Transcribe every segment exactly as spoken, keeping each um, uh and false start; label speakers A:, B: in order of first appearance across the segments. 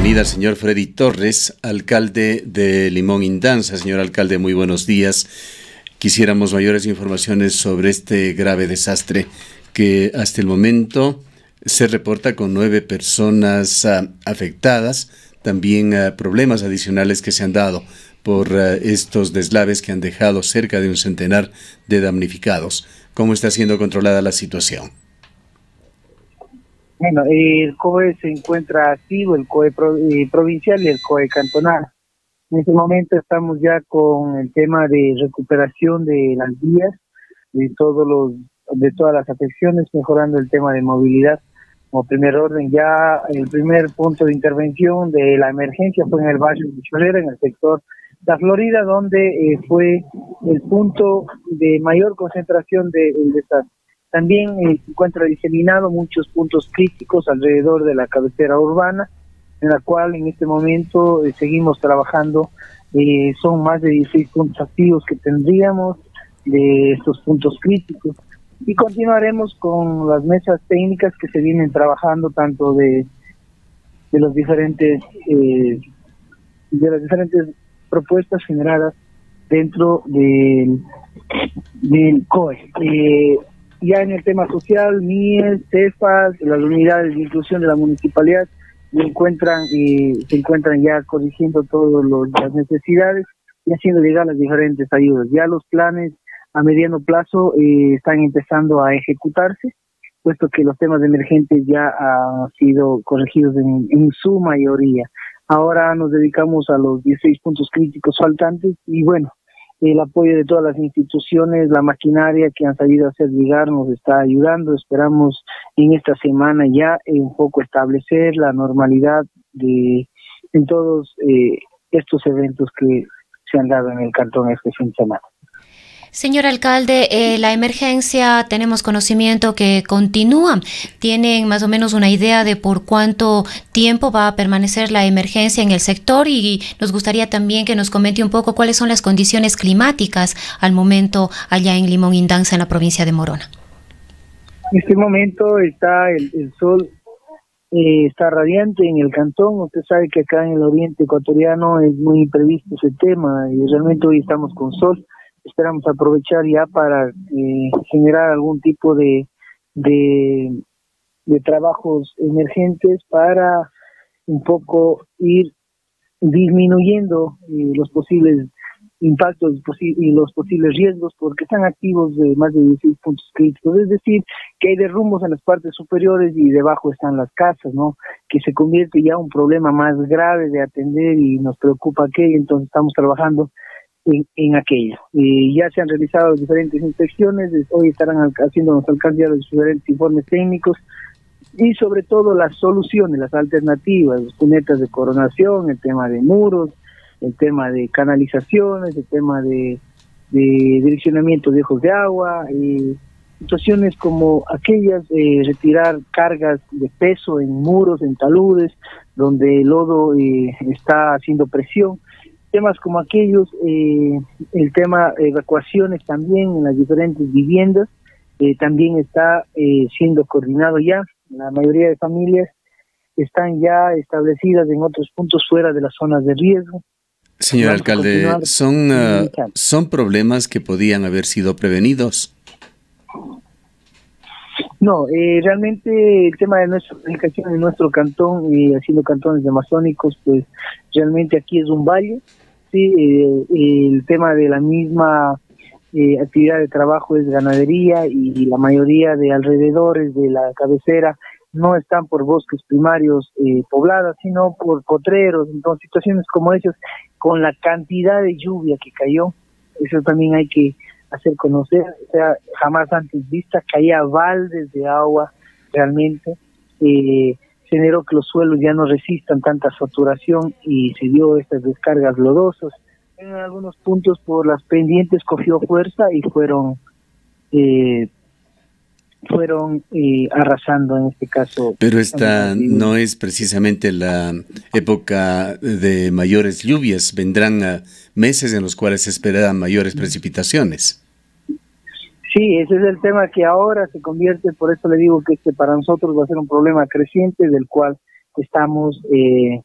A: bienvenida al señor Freddy Torres, alcalde de Limón Indanza. Señor alcalde, muy buenos días. Quisiéramos mayores informaciones sobre este grave desastre que hasta el momento se reporta con nueve personas uh, afectadas, también uh, problemas adicionales que se han dado por uh, estos deslaves que han dejado cerca de un centenar de damnificados. ¿Cómo está siendo controlada la situación?
B: Bueno, el C O E se encuentra activo, el C O E pro, eh, provincial y el C O E cantonal. En este momento estamos ya con el tema de recuperación de las vías, de todos los, de todas las afecciones, mejorando el tema de movilidad. Como primer orden, ya el primer punto de intervención de la emergencia fue en el barrio de Chorrera, en el sector La Florida, donde eh, fue el punto de mayor concentración del desastre. También eh, se encuentra diseminado muchos puntos críticos alrededor de la cabecera urbana, en la cual en este momento eh, seguimos trabajando. Eh, son más de dieciséis puntos activos que tendríamos de estos puntos críticos. Y continuaremos con las mesas técnicas que se vienen trabajando tanto de, de los diferentes eh, de las diferentes propuestas generadas dentro del, del C O E. Eh, ya en el tema social, M I E S, CEFAS, las unidades de inclusión de la municipalidad se encuentran, eh, se encuentran ya corrigiendo todas las necesidades y haciendo llegar las diferentes ayudas. Ya los planes a mediano plazo eh, están empezando a ejecutarse, puesto que los temas emergentes ya han sido corregidos en, en su mayoría. Ahora nos dedicamos a los dieciséis puntos críticos faltantes y bueno, el apoyo de todas las instituciones, la maquinaria que han sabido hacer llegar nos está ayudando. Esperamos en esta semana ya eh, un poco establecer la normalidad de en todos eh, estos eventos que se han dado en el cantón este fin de semana.
C: Señor alcalde, eh, la emergencia tenemos conocimiento que continúa. ¿Tienen más o menos una idea de por cuánto tiempo va a permanecer la emergencia en el sector? Y nos gustaría también que nos comente un poco cuáles son las condiciones climáticas al momento allá en Limón Indanza, en la provincia de Morona.
B: En este momento está el, el sol eh, está radiante en el cantón. Usted sabe que acá en el oriente ecuatoriano es muy imprevisto ese tema y realmente hoy estamos con sol. Esperamos aprovechar ya para eh, generar algún tipo de, de de trabajos emergentes para un poco ir disminuyendo eh, los posibles impactos y los posibles riesgos, porque están activos de más de dieciséis puntos críticos, es decir, que hay derrumbos en las partes superiores y debajo están las casas, ¿no? Que se convierte ya en un problema más grave de atender y nos preocupa aquello, entonces estamos trabajando En, en aquello. Eh, ya se han realizado diferentes inspecciones, hoy estarán haciendo los alcaldes los diferentes informes técnicos y sobre todo las soluciones, las alternativas, las cunetas de coronación, el tema de muros, el tema de canalizaciones, el tema de, de direccionamiento de ojos de agua, eh, situaciones como aquellas, eh, retirar cargas de peso en muros, en taludes, donde el lodo eh, está haciendo presión. Temas como aquellos, eh, el tema de evacuaciones también en las diferentes viviendas, eh, también está eh, siendo coordinado ya. La mayoría de familias están ya establecidas en otros puntos fuera de las zonas de riesgo.
A: Señor Vamos alcalde, ¿son, uh, ¿son problemas que podían haber sido prevenidos?
B: No, eh, realmente el tema de nuestra comunicación en nuestro cantón, y eh, haciendo cantones amazónicos, pues realmente aquí es un valle. Sí, eh, el tema de la misma eh, actividad de trabajo es ganadería y, y la mayoría de alrededores de la cabecera no están por bosques primarios eh, pobladas, sino por potreros. Entonces, situaciones como esas, con la cantidad de lluvia que cayó, eso también hay que hacer conocer, o sea, jamás antes vista, caía baldes de agua realmente, eh, generó que los suelos ya no resistan tanta saturación y se dio estas descargas lodosas. En algunos puntos por las pendientes cogió fuerza y fueron eh, fueron eh, arrasando en este caso.
A: Pero esta no es precisamente la época de mayores lluvias, vendrán uh, meses en los cuales se esperan mayores precipitaciones.
B: Sí, ese es el tema que ahora se convierte, por eso le digo que este para nosotros va a ser un problema creciente del cual estamos eh,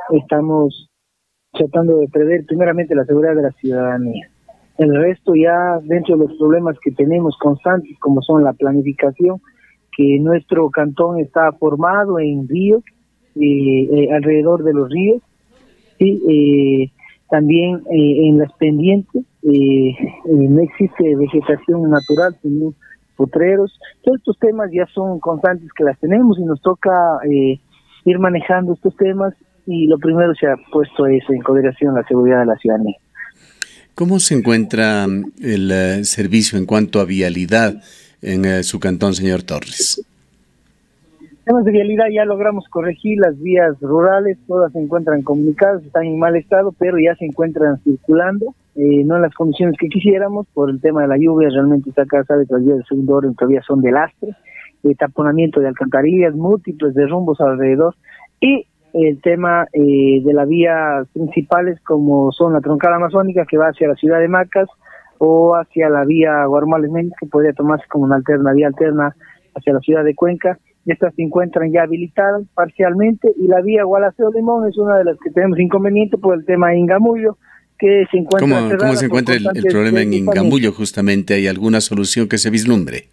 B: estamos tratando de prever primeramente la seguridad de la ciudadanía. El resto ya dentro de los problemas que tenemos constantes, como son la planificación, que nuestro cantón está formado en ríos, eh, eh, alrededor de los ríos, y eh, también eh, en las pendientes eh, eh, no existe vegetación natural, sino potreros. Todos estos temas ya son constantes que las tenemos y nos toca eh, ir manejando estos temas, y lo primero se ha puesto es en consideración la seguridad de la ciudadanía.
A: ¿Cómo se encuentra el uh, servicio en cuanto a vialidad en uh, su cantón, señor Torres?
B: Temas de vialidad ya logramos corregir las vías rurales, todas se encuentran comunicadas, están en mal estado, pero ya se encuentran circulando, eh, no en las condiciones que quisiéramos por el tema de la lluvia. Realmente está acá, sabe que las vías de segundo orden todavía son de lastre, eh, taponamiento de alcantarillas, múltiples derrumbos alrededor, y el tema eh, de las vías principales como son la troncal amazónica que va hacia la ciudad de Macas o hacia la vía Guarmales Méndez, que podría tomarse como una alterna, vía alterna hacia la ciudad de Cuenca. Estas se encuentran ya habilitadas parcialmente, y la vía Gualaceo Limón es una de las que tenemos inconveniente por el tema de Ingamullo, que se encuentra
A: ¿Cómo, ¿cómo se encuentra el, el problema en Ingamullo justamente? ¿Hay alguna solución que se vislumbre?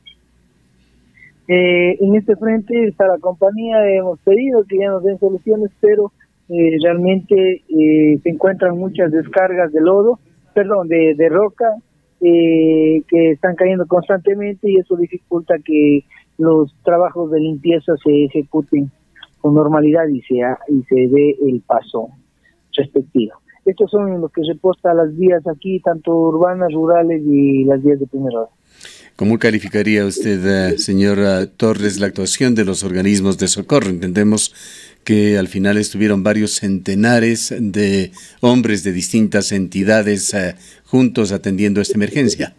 B: Eh, en este frente está la compañía, hemos pedido que ya nos den soluciones, pero eh, realmente eh, se encuentran muchas descargas de lodo, perdón, de, de roca, eh, que están cayendo constantemente, y eso dificulta que los trabajos de limpieza se ejecuten con normalidad y se, y se dé el paso respectivo. Estos son los que reposta las vías aquí, tanto urbanas, rurales y las vías de primera hora.
A: ¿Cómo calificaría usted, señora Torres, la actuación de los organismos de socorro? Entendemos que al final estuvieron varios centenares de hombres de distintas entidades eh, juntos atendiendo esta emergencia.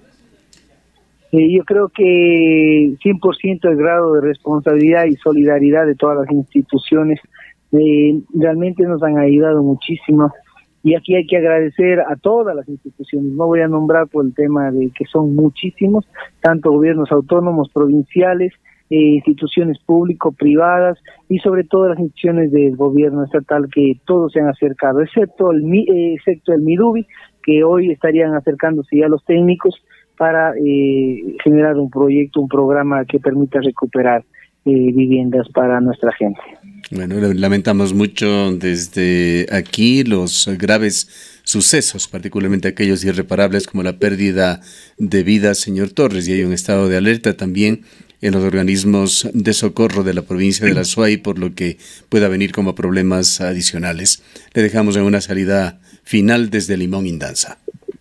B: Eh, yo creo que cien por ciento el grado de responsabilidad y solidaridad de todas las instituciones eh, realmente nos han ayudado muchísimo. Y aquí hay que agradecer a todas las instituciones, no voy a nombrar por el tema de que son muchísimos, tanto gobiernos autónomos, provinciales, eh, instituciones público-privadas y sobre todo las instituciones del gobierno estatal, que todos se han acercado, excepto el, eh, excepto el Midubi, que hoy estarían acercándose ya los técnicos para eh, generar un proyecto, un programa que permita recuperar eh, viviendas para nuestra gente.
A: Bueno, lamentamos mucho desde aquí los graves sucesos, particularmente aquellos irreparables como la pérdida de vida, señor Torres, y hay un estado de alerta también en los organismos de socorro de la provincia de La Suay por lo que pueda venir como problemas adicionales. Le dejamos en una salida final desde Limón Indanza.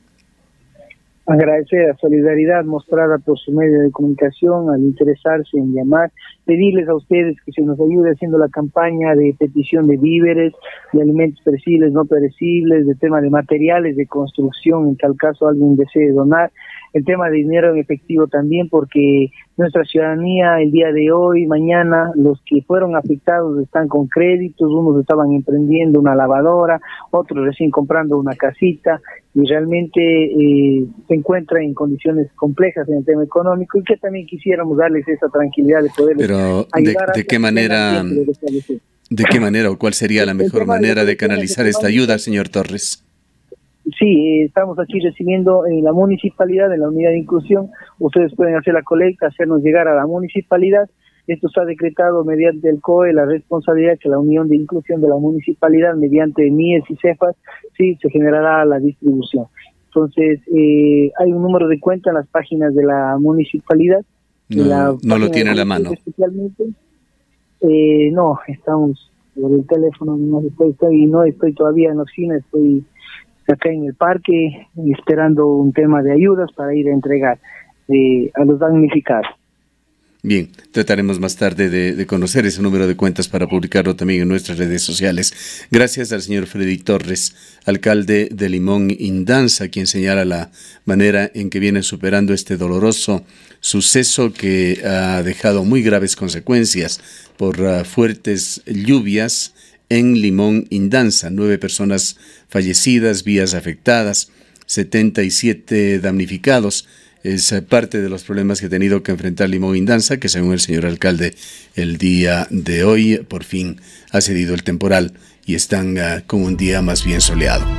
B: Agradecer la solidaridad mostrada por su medio de comunicación al interesarse en llamar, pedirles a ustedes que se nos ayude haciendo la campaña de petición de víveres, de alimentos perecibles, no perecibles, de tema de materiales de construcción, en tal caso alguien desee donar, el tema de dinero en efectivo también, porque nuestra ciudadanía el día de hoy, mañana, los que fueron afectados están con créditos, unos estaban emprendiendo una lavadora, otros recién comprando una casita, y realmente eh, se encuentran en condiciones complejas en el tema económico, y que también quisiéramos darles esa tranquilidad de poder
A: Pero ayudar. ¿De, de qué manera, de qué manera o cuál sería la mejor manera de canalizar esta ayuda, señor Torres?
B: Sí, eh, estamos aquí recibiendo en la municipalidad, en la unidad de inclusión. Ustedes pueden hacer la colecta, hacernos llegar a la municipalidad. Esto está decretado mediante el C O E, la responsabilidad que la unión de inclusión de la municipalidad, mediante M I E S y CEFAS, sí, se generará la distribución. Entonces, eh, hay un número de cuenta en las páginas de la municipalidad.
A: No, la no lo tiene a la mano.
B: Especialmente, eh, no, estamos por el teléfono, no estoy, estoy, no estoy todavía en la oficina, estoy acá en el parque esperando un tema de ayudas para ir a entregar eh, a los damnificados.
A: Bien, trataremos más tarde de, de conocer ese número de cuentas para publicarlo también en nuestras redes sociales. Gracias al señor Freddy Torres, alcalde de Limón Indanza, quien señala la manera en que viene superando este doloroso suceso que ha dejado muy graves consecuencias por uh, fuertes lluvias en Limón Indanza. Nueve personas fallecidas, vías afectadas, setenta y siete damnificados es parte de los problemas que ha tenido que enfrentar Limón Indanza, que según el señor alcalde, el día de hoy por fin ha cedido el temporal y están uh, con un día más bien soleado.